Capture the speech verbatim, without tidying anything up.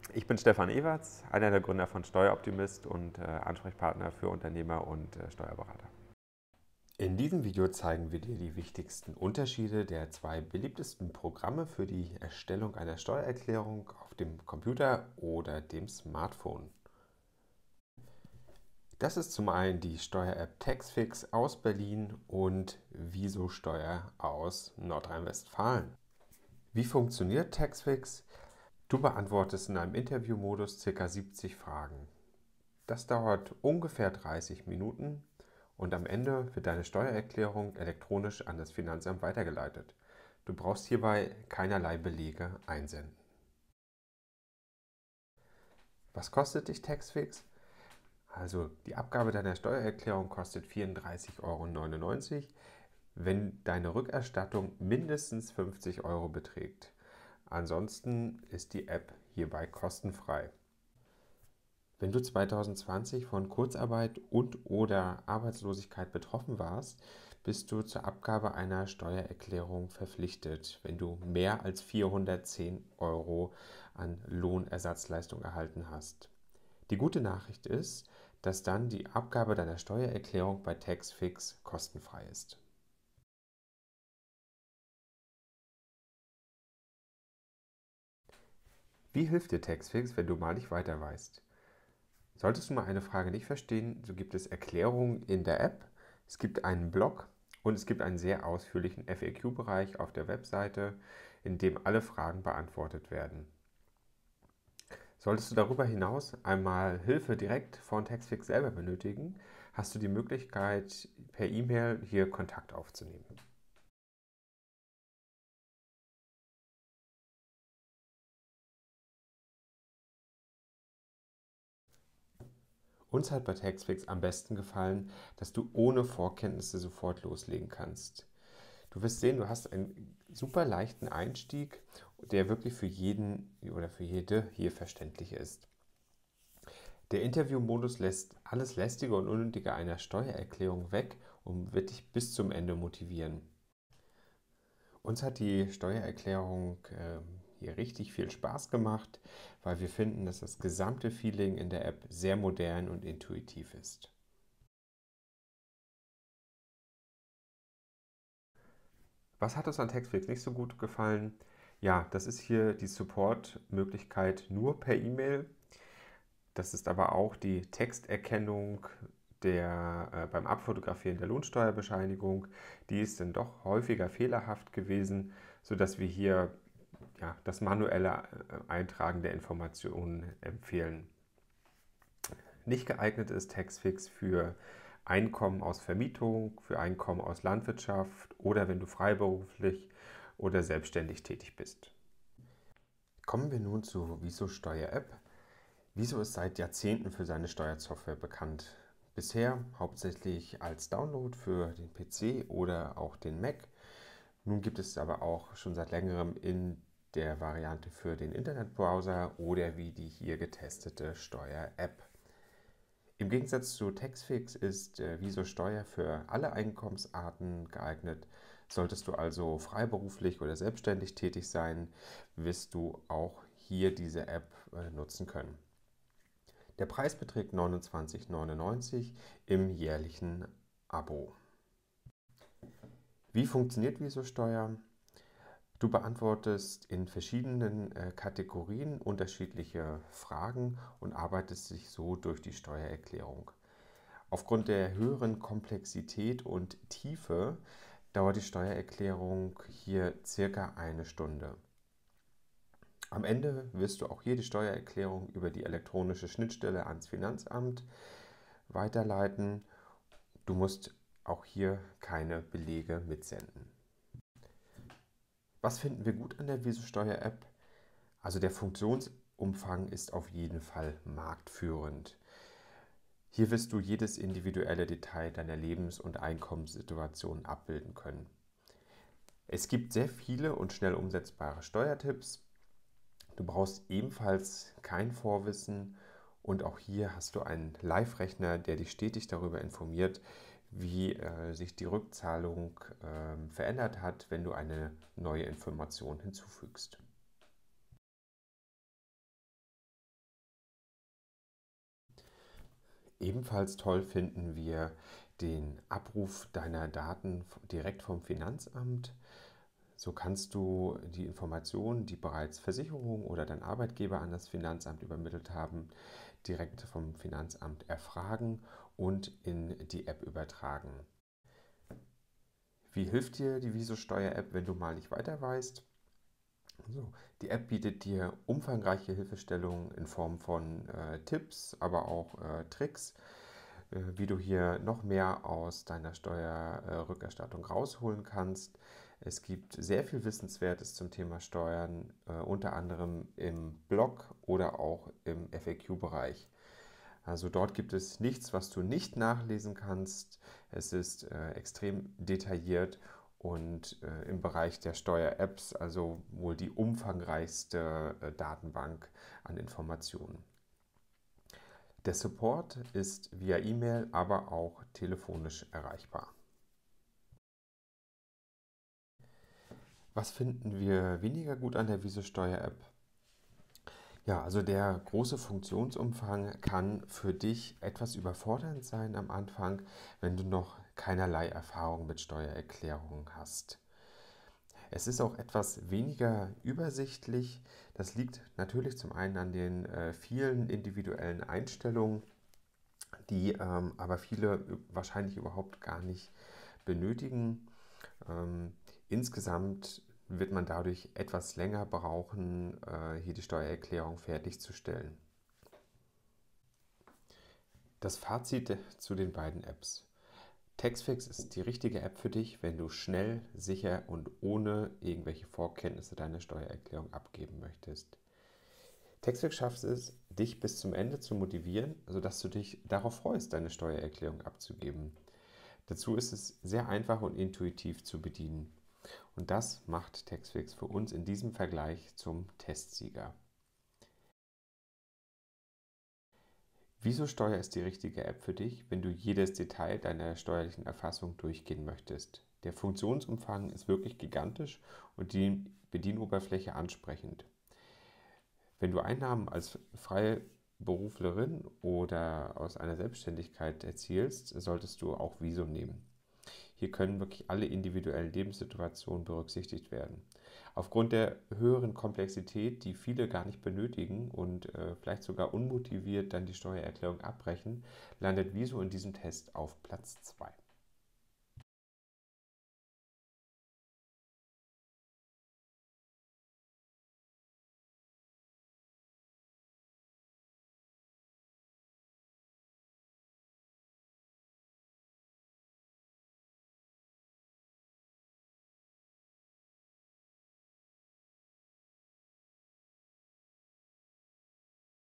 Ich bin Stefan Ewerts, einer der Gründer von Steueroptimist und äh, Ansprechpartner für Unternehmer und äh, Steuerberater. In diesem Video zeigen wir dir die wichtigsten Unterschiede der zwei beliebtesten Programme für die Erstellung einer Steuererklärung auf dem Computer oder dem Smartphone. Das ist zum einen die Steuer-App Taxfix aus Berlin und Wieso Steuer aus Nordrhein-Westfalen. Wie funktioniert Taxfix? Du beantwortest in einem Interviewmodus ca. siebzig Fragen. Das dauert ungefähr dreißig Minuten und am Ende wird deine Steuererklärung elektronisch an das Finanzamt weitergeleitet. Du brauchst hierbei keinerlei Belege einsenden. Was kostet dich Taxfix? Also die Abgabe deiner Steuererklärung kostet vierunddreißig Euro neunundneunzig, wenn deine Rückerstattung mindestens fünfzig Euro beträgt. Ansonsten ist die App hierbei kostenfrei. Wenn du zweitausendzwanzig von Kurzarbeit und/oder Arbeitslosigkeit betroffen warst, bist du zur Abgabe einer Steuererklärung verpflichtet, wenn du mehr als vierhundertzehn Euro an Lohnersatzleistung erhalten hast. Die gute Nachricht ist, dass dann die Abgabe deiner Steuererklärung bei Taxfix kostenfrei ist. Wie hilft dir Taxfix, wenn du mal nicht weiter weißt? Solltest du mal eine Frage nicht verstehen, so gibt es Erklärungen in der App, es gibt einen Blog und es gibt einen sehr ausführlichen F A Q-Bereich auf der Webseite, in dem alle Fragen beantwortet werden. Solltest du darüber hinaus einmal Hilfe direkt von Taxfix selber benötigen, hast du die Möglichkeit, per E-Mail hier Kontakt aufzunehmen. Uns hat bei Taxfix am besten gefallen, dass du ohne Vorkenntnisse sofort loslegen kannst. Du wirst sehen, du hast einen super leichten Einstieg, der wirklich für jeden oder für jede hier verständlich ist. Der Interviewmodus lässt alles Lästige und Unnötige einer Steuererklärung weg und wird dich bis zum Ende motivieren. Uns hat die Steuererklärung äh, hier richtig viel Spaß gemacht, weil wir finden, dass das gesamte Feeling in der App sehr modern und intuitiv ist. Was hat uns an Taxfix nicht so gut gefallen? Ja, das ist hier die Support-Möglichkeit nur per E-Mail. Das ist aber auch die Texterkennung der, äh, beim Abfotografieren der Lohnsteuerbescheinigung. Die ist dann doch häufiger fehlerhaft gewesen, sodass wir hier ja, das manuelle äh, Eintragen der Informationen empfehlen. Nicht geeignet ist Taxfix für Einkommen aus Vermietung, für Einkommen aus Landwirtschaft oder wenn du freiberuflich oder selbstständig tätig bist. Kommen wir nun zur Wieso Steuer-App. Wieso ist seit Jahrzehnten für seine Steuersoftware bekannt. Bisher hauptsächlich als Download für den P C oder auch den Mac. Nun gibt es aber auch schon seit längerem in der Variante für den Internetbrowser oder wie die hier getestete Steuer-App. Im Gegensatz zu Taxfix ist äh, Wieso Steuer für alle Einkommensarten geeignet. Solltest du also freiberuflich oder selbstständig tätig sein, wirst du auch hier diese App äh, nutzen können. Der Preis beträgt neunundzwanzig neunundneunzig im jährlichen Abo. Wie funktioniert Wieso Steuer? Du beantwortest in verschiedenen äh, Kategorien unterschiedliche Fragen und arbeitest dich so durch die Steuererklärung. Aufgrund der höheren Komplexität und Tiefe dauert die Steuererklärung hier circa eine Stunde. Am Ende wirst du auch hier die Steuererklärung über die elektronische Schnittstelle ans Finanzamt weiterleiten. Du musst auch hier keine Belege mitsenden. Was finden wir gut an der Wieso Steuer App? Also der Funktionsumfang ist auf jeden Fall marktführend. Hier wirst du jedes individuelle Detail deiner Lebens- und Einkommenssituation abbilden können. Es gibt sehr viele und schnell umsetzbare Steuertipps. Du brauchst ebenfalls kein Vorwissen und auch hier hast du einen Live-Rechner, der dich stetig darüber informiert, wie äh, sich die Rückzahlung äh, verändert hat, wenn du eine neue Information hinzufügst. Ebenfalls toll finden wir den Abruf deiner Daten direkt vom Finanzamt. So kannst du die Informationen, die bereits Versicherung oder dein Arbeitgeber an das Finanzamt übermittelt haben, direkt vom Finanzamt erfragen und in die App übertragen. Wie hilft dir die Wieso-Steuer-App, wenn du mal nicht weiter weißt? So, die App bietet dir umfangreiche Hilfestellungen in Form von äh, Tipps, aber auch äh, Tricks, äh, wie du hier noch mehr aus deiner Steuerrückerstattung rausholen kannst. Es gibt sehr viel Wissenswertes zum Thema Steuern, äh, unter anderem im Blog oder auch im F A Q-Bereich. Also dort gibt es nichts, was du nicht nachlesen kannst. Es ist äh, extrem detailliert und äh, im Bereich der Steuer-Apps, also wohl die umfangreichste äh, Datenbank an Informationen. Der Support ist via E-Mail, aber auch telefonisch erreichbar. Was finden wir weniger gut an der Wieso-Steuer-App? Ja, also der große Funktionsumfang kann für dich etwas überfordernd sein am Anfang, wenn du noch keinerlei Erfahrung mit Steuererklärungen hast. Es ist auch etwas weniger übersichtlich. Das liegt natürlich zum einen an den äh, vielen individuellen Einstellungen, die ähm, aber viele wahrscheinlich überhaupt gar nicht benötigen. Ähm, insgesamt wird man dadurch etwas länger brauchen, äh, hier die Steuererklärung fertigzustellen. Das Fazit zu den beiden Apps. Taxfix ist die richtige App für dich, wenn du schnell, sicher und ohne irgendwelche Vorkenntnisse deine Steuererklärung abgeben möchtest. Taxfix schafft es, dich bis zum Ende zu motivieren, sodass du dich darauf freust, deine Steuererklärung abzugeben. Dazu ist es sehr einfach und intuitiv zu bedienen. Und das macht Taxfix für uns in diesem Vergleich zum Testsieger. Wieso-Steuer ist die richtige App für dich, wenn du jedes Detail deiner steuerlichen Erfassung durchgehen möchtest. Der Funktionsumfang ist wirklich gigantisch und die Bedienoberfläche ansprechend. Wenn du Einnahmen als Freiberuflerin oder aus einer Selbstständigkeit erzielst, solltest du auch Wieso nehmen. Hier können wirklich alle individuellen Lebenssituationen berücksichtigt werden. Aufgrund der höheren Komplexität, die viele gar nicht benötigen und äh, vielleicht sogar unmotiviert dann die Steuererklärung abbrechen, landet Wieso in diesem Test auf Platz zwei.